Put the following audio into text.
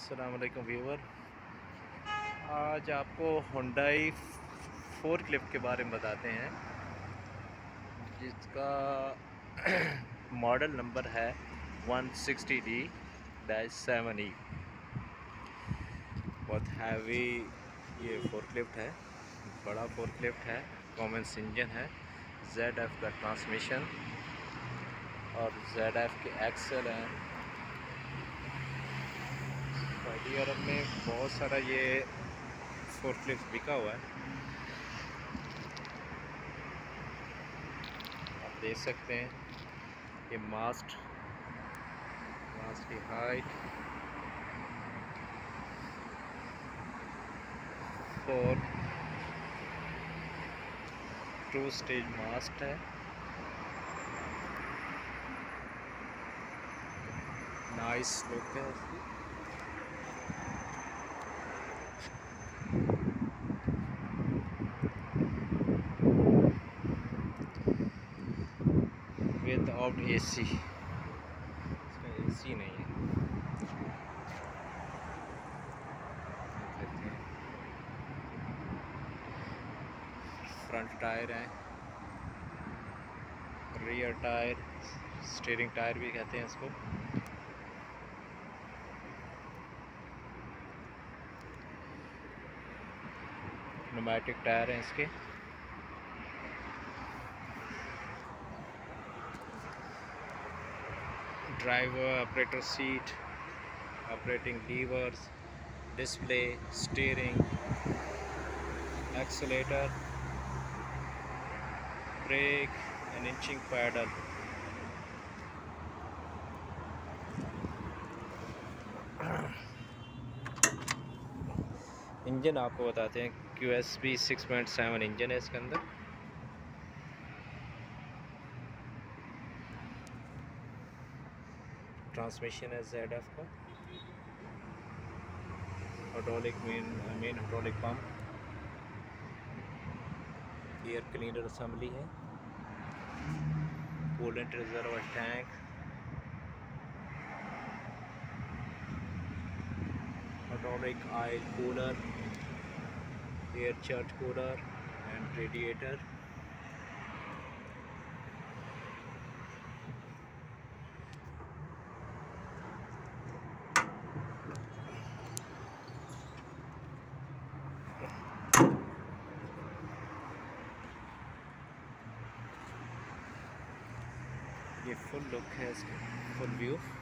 अस्सलाम वालेकुम व्यूवर। आज आपको Hyundai फोर्कलिफ्ट के बारे में बताते हैं जिसका मॉडल नंबर है 160D-7E। बहुत हैवी ये फोर्कलिफ्ट है, बड़ा फोर्कलिफ्ट है, कॉमन इंजन है, ZF का ट्रांसमिशन और ZF के एक्सल हैं। सऊदी अरब में बहुत सारा ये फोर्कलिफ्ट बिका हुआ है, आप देख सकते हैं। ये मास्ट की हाइट 2 स्टेज मास्ट है। नाइस लुक है इसकी। विदाउट AC, इसका AC नहीं है। फ्रंट टायर हैं, रियर टायर, स्टीयरिंग टायर भी कहते हैं इसको। न्यूमैटिक टायर हैं इसके। Driver, operator seat, operating levers, display, steering, accelerator, brake and inching pedal. Engine आपको बताते हैं, QSB 6.7 इंजन है इसके अंदर। ट्रांसमिशन है ZF का। Hydraulic main hydraulic pump, air cleaner assembly है, coolant reservoir tank, hydraulic oil cooler, air charge cooler and radiator. ये फुल लुक है इसका, फुल व्यू।